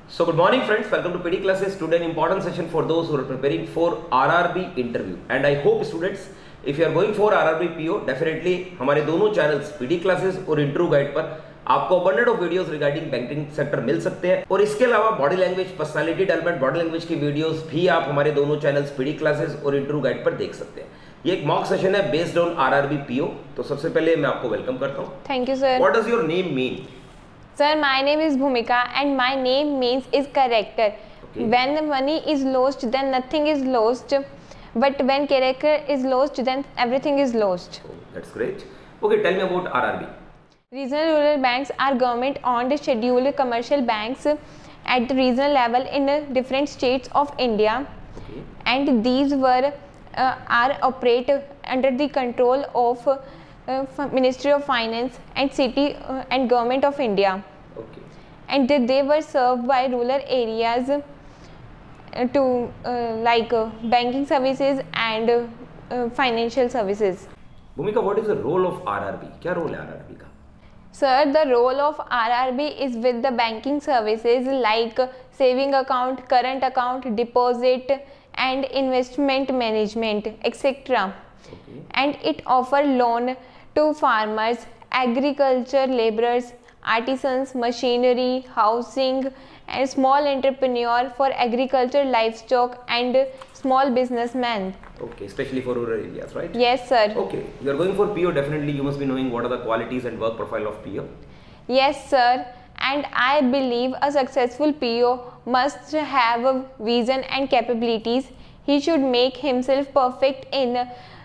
So good morning friends, welcome to PD classes. Today an important session for those who are preparing for RRB interview, and I hope students if you are going for RRB PO definitely हमारे दोनों channels PD classes और interview guide पर आपको abundant of videos regarding banking sector मिल सकते हैं। और इसके अलावा body language, personality development, body language की वीडियोस भी आप हमारे दोनों चैनल्स PD क्लासेस और इंटरव्यू गाइड पर देख सकते हैं। ये एक मॉक सेशन है बेस्ड ऑन RRB PO। तो सबसे पहले मैं आपको वेलकम करता हूँ। Thank you sir. What does your name mean? Sir, my name is Bhumika and my name means is character. Okay. When money is lost, then nothing is lost. But when character is lost, then everything is lost. Oh, that's great. Okay, tell me about RRB. Regional rural banks are government-owned scheduled commercial banks at the regional level in different states of India. Okay. And these are operate under the control of Ministry of Finance and City and Government of India. Okay. And they were served by rural areas to like banking services and financial services. Bhumika, what is the role of RRB? क्या role है RRB का? Sir, the role of RRB is with the banking services like saving account, current account, deposit and investment management, etc. Okay. And it offer loan to farmers, agriculture laborers, artisans, machinery, housing and small entrepreneur for agriculture, livestock and small businessmen. Okay, especially for rural areas, right? Yes, sir. Okay, you are going for PO. Definitely, you must be knowing what are the qualities and work profile of PO. Yes, sir. And I believe a successful PO must have a vision and capabilities. He should make himself perfect in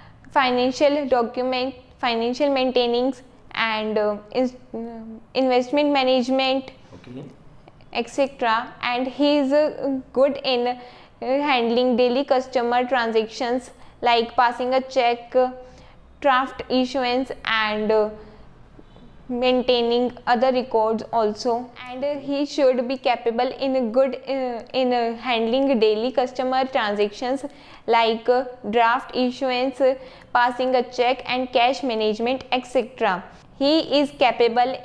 financial maintenance and investment management, Okay. etc. And he is good in handling daily customer transactions like passing a check, draft issuance and maintaining other records also. And he should be capable in good in handling daily customer transactions like draft issuance, passing a check and cash management, etc. He is capable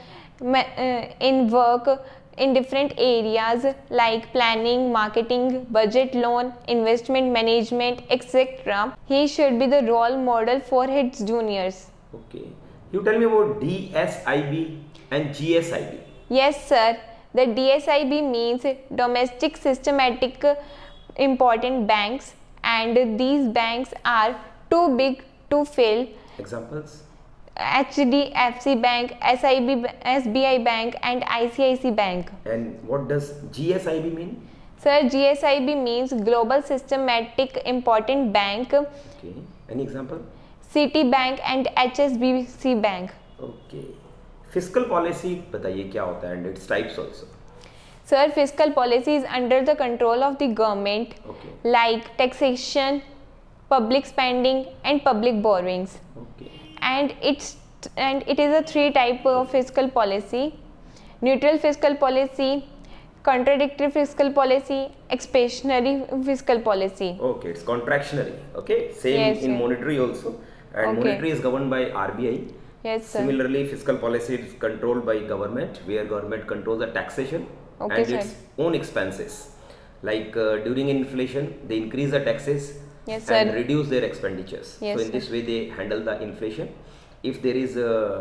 in work in different areas like planning, marketing, budget, loan, investment management, etc. He should be the role model for his juniors. Okay. You tell me about DSIB and GSIB. Yes, sir. The DSIB means domestic systematic important banks, and these banks are too big to fail. Examples? HDFC Bank, SBI Bank and ICICI Bank. And what does GSIB mean? Sir, GSIB means Global Systematic Important Bank. Okay. Any example? Citibank and HSBC Bank. Okay. Fiscal policy बताइए क्या होता है and its types also. Sir, fiscal policy is under the control of the government, Okay. like taxation, public spending and public borrowings. Okay. And it is a three type of fiscal policy: neutral fiscal policy, contradictory fiscal policy, expansionary fiscal policy. Okay, it's contractionary. Okay, same Yes, in sir. monetary also, and Okay. monetary is governed by RBI. Yes, sir. Similarly, fiscal policy is controlled by government, where government controls the taxation Okay, and sir. its own expenses. Like during inflation, they increase the taxes Yes, and sir. reduce their expenditures. Yes, So in sir. this way, they handle the inflation. If there is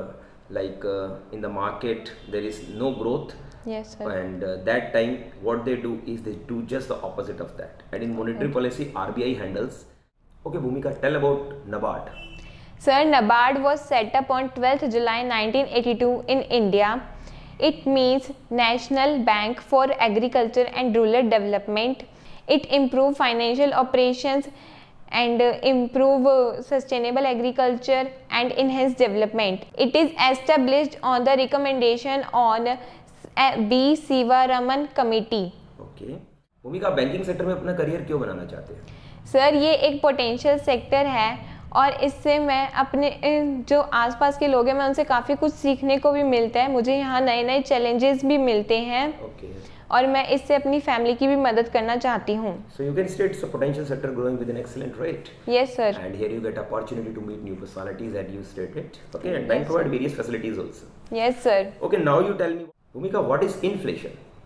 in the market there is no growth, Yes, sir. and that time what they do is they do just the opposite of that. And in monetary policy, RBI handles. Okay, Bhumika, tell about NABARD. Sir, NABARD was set up on 12th July 1982 in India. It means National Bank for Agriculture and Rural Development. It improves financial operations and improve sustainable agriculture and enhance development. It is established on the recommendation on B. Sivaraman Committee. Okay. Bhumika, banking sector में अपना career क्यों बनाना चाहते हैं? Sir, ये एक potential sector है और इससे मैं अपने जो आसपास के लोग हैं मैं उनसे काफ़ी कुछ सीखने को भी मिलता है। मुझे यहाँ नए नए चैलेंजेस भी मिलते हैं। Okay. और मैं इससे अपनी फैमिली की भी मदद करना चाहती हूँ। So you can state it's a potential sector growing with an excellent rate. Yes, sir. And here you get opportunity to meet new personalities as you stated. Okay, and bank provide various facilities also. Yes, sir. Okay, now you tell me, Bhumika, what is inflation?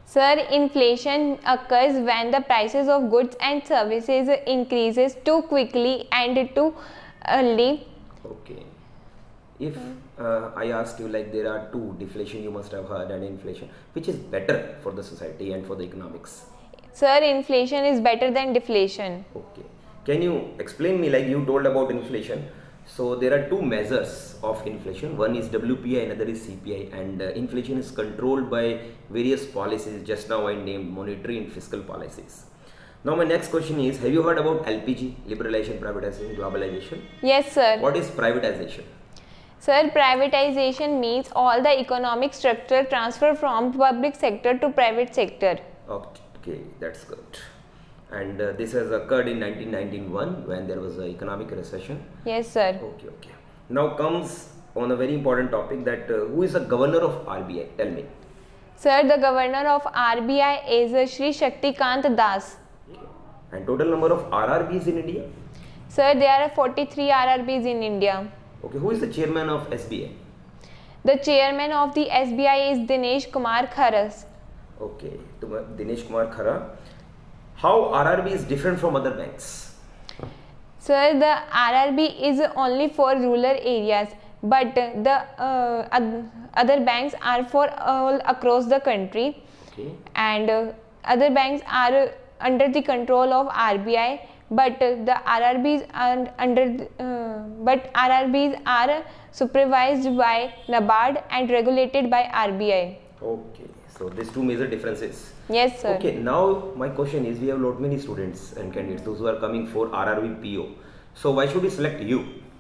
Sir, inflation occurs when the prices of goods and services increases too quickly and too early. Okay. If I asked you, like, there are two, deflation you must have heard and inflation, which is better for the society and for the economics? Sir, inflation is better than deflation. Okay. Can you explain me, like you told about inflation? So there are two measures of inflation. One is WPI, another is CPI, and inflation is controlled by various policies. Just now I named monetary and fiscal policies. Now my next question is, have you heard about LPG, liberalization, privatization, globalization? Yes, sir. What is privatization? Sir, privatization means all the economic structure transfer from public sector to private sector. Okay, that's good. And this has occurred in 1991 when there was an economic recession. Yes, sir. Okay. Now comes on a very important topic, that who is the governor of RBI? Tell me. Sir, the governor of RBI is Shri Shaktikant Das. Okay. And total number of RRBs in India? Sir, there are 43 RRBs in India. Okay. Who is the chairman of SBI? The chairman of the SBI is Dinesh Kumar Kharas. Okay, Dinesh Kumar Khara. How RRB is different from other banks? Sir, the RRB is only for rural areas, but the other banks are for all across the country. Okay. And other banks are under the control of RBI, but the RRBs are RRBs are supervised by NABARD and regulated by RBI. Okay, so these two major differences. Yes, sir. Okay, now my question is, we have lot many students and candidates, those who are coming for RRB PO. So why should we select you?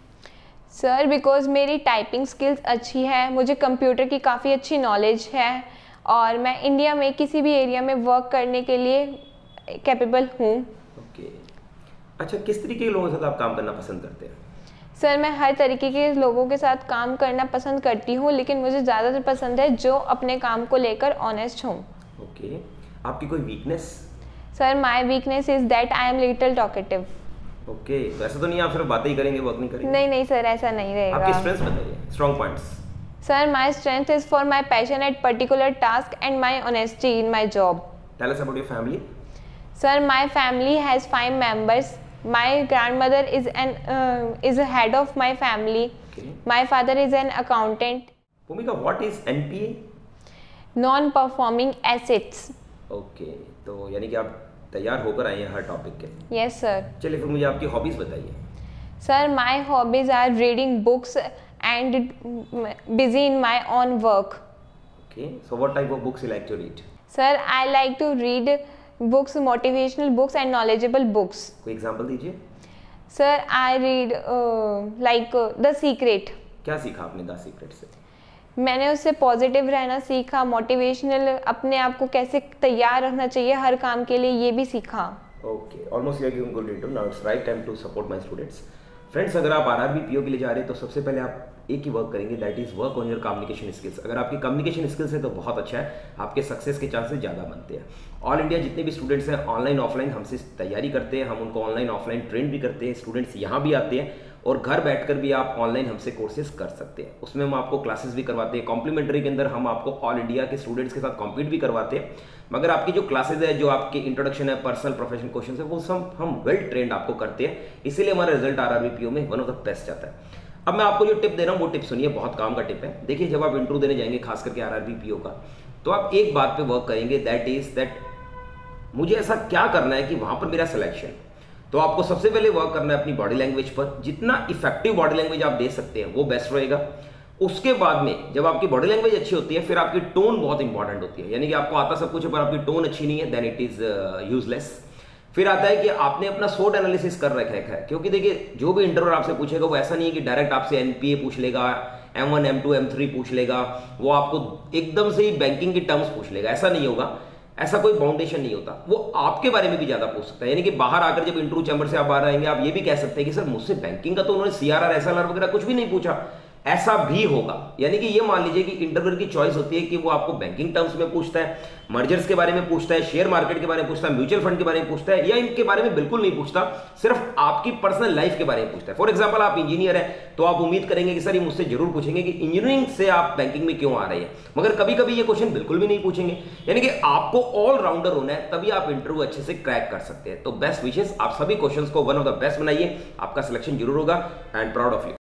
Sir, because मेरी typing skills अच्छी है, मुझे computer की काफ़ी अच्छी knowledge है और मैं इंडिया में किसी भी एरिया में वर्क करने के लिए कैपेबल हूँ. ओके. अच्छा, किस तरीके के लोगों के साथ आप काम करना पसंद करते हैं? सर, मैं हर तरीके के लोगों के साथ काम करना पसंद करती हूँ, लेकिन मुझे ज़्यादातर पसंद है जो अपने काम को लेकर ऑनेस्ट हों. ओके. आपकी कोई weakness? Sir, my weakness is that I am little talkative. Okay, तो ऐसा तो नहीं आप सिर्फ बातें ही करेंगे, वर्क नहीं करेंगे? नहीं सर, ऐसा नहीं रहेगा. आपकी स्ट्रेंथ्स बताइए, strong points. Sir, my strength is for my passion at particular task and my honesty in my job. Tell us about your family. Sir, my family has 5 members. My grandmother is a head of my family. Okay. My father is an accountant. भूमिका, what is NPA? Non-performing assets. Okay, तो यानी कि आप तैयार होकर आए हैं हर टॉपिक के. Yes, sir. चलिए फिर मुझे आपकी हॉबीज बताइए. Sir, my hobbies are reading books and busy in my own work. Okay, so what type of books you like to read? Sir, I like to read books, motivational books and knowledgeable books. कोई example दीजिए. Sir, I read like The Secret. क्या सीखा आपने the secret से? मैंने उससे positive रहना सीखा, मोटिवेशनल अपने आप को कैसे तैयार रखना चाहिए हर काम के लिए, ये भी सीखा. Okay, almost you are giving good intro. Now it's right time to support my students. Friends, अगर आप आरआरबी पीओ के लिए जा रहे हैं तो सबसे पहले आप एक ही वर्क करेंगे, that is work on your communication skills. अगर आपकी कम्युनिकेशन स्किल्स है तो बहुत अच्छा है, आपके सक्सेस के चांसेस ज़्यादा बनते हैं. ऑल इंडिया जितने भी स्टूडेंट्स हैं ऑनलाइन ऑफलाइन हमसे तैयारी करते हैं, हम उनको ऑनलाइन ऑफलाइन ट्रेन भी करते हैं. स्टूडेंट्स यहाँ भी आते हैं और घर बैठकर भी आप ऑनलाइन हमसे कोर्सेज कर सकते हैं. उसमें हम आपको क्लासेस भी करवाते हैं. कॉम्प्लीमेंट्री के अंदर हम आपको ऑल इंडिया के स्टूडेंट्स के साथ कॉम्पीट भी करवाते हैं. मगर आपकी जो क्लासेज है, जो आपकी इंट्रोडक्शन है, पर्सनल प्रोफेशनल क्वेश्चन है, वो सब हम वेल ट्रेंड आपको करते हैं. इसीलिए हमारा रिजल्ट आरआरबी पीओ में वन ऑफ द बेस्ट आता है. अब मैं आपको जो टिप दे रहा हूँ वो टिप सुनिए, बहुत काम का टिप है. देखिए, जब आप इंटरव्यू देने जाएंगे खास करके आरआरबी पीओ का, तो आप एक बात पे वर्क करेंगे, दैट इज दैट मुझे ऐसा क्या करना है कि वहां पर मेरा सिलेक्शन. तो आपको सबसे पहले वर्क करना है अपनी बॉडी लैंग्वेज पर. जितना इफेक्टिव बॉडी लैंग्वेज आप दे सकते हैं वो बेस्ट रहेगा. उसके बाद में जब आपकी बॉडी लैंग्वेज अच्छी होती है, फिर आपकी टोन बहुत इंपॉर्टेंट होती है. यानी कि आपको आता सब कुछ है पर आपकी टोन अच्छी नहीं है, देन इट इज यूजलेस. फिर आता है कि आपने अपना SWOT एनालिसिस कर रखा है. क्योंकि देखिए, जो भी इंटरव्यूअर आपसे पूछेगा वो ऐसा नहीं है कि डायरेक्ट आपसे NPA पूछ लेगा, M1 M2 M3 पूछ लेगा, वो आपको एकदम से ही बैंकिंग की टर्म्स पूछ लेगा. ऐसा नहीं होगा, ऐसा कोई बाउंडेशन नहीं होता. वो आपके बारे में भी ज्यादा पूछ सकता है. यानी कि बाहर आकर जब इंटरव्यू चैम्बर से आप बाहर आएंगे, आप ये भी कह सकते हैं कि सर मुझसे बैंकिंग का तो उन्होंने CRR SLR वगैरह कुछ भी नहीं पूछा, ऐसा भी होगा। यानी कि ये मान लीजिए कि इंटरव्यूअर की चॉइस होती है कि वो आपको बैंकिंग टर्म्स में पूछता है, मर्जर्स के बारे में पूछता है, शेयर मार्केट के बारे में पूछता है, म्यूचुअल फंड के बारे में पूछता है, या इनके बारे में बिल्कुल नहीं पूछता, सिर्फ आपकी पर्सनल लाइफ के बारे में पूछता है। फॉर एग्जाम्पल आप इंजीनियर है तो आप उम्मीद करेंगे कि सर ये मुझसे जरूर पूछेंगे कि इंजीनियरिंग से आप बैंकिंग में क्यों आ रहे हैं, मगर कभी कभी ये क्वेश्चन बिल्कुल भी नहीं पूछेंगे। यानी कि आपको ऑलराउंडर होना है, तभी आप इंटरव्यू अच्छे से क्रैक कर सकते हैं। तो बेस्ट विशेष, आप सभी क्वेश्चंस को वन ऑफ द बेस्ट बनाइए, आपका सिलेक्शन जरूर होगा। And proud of you.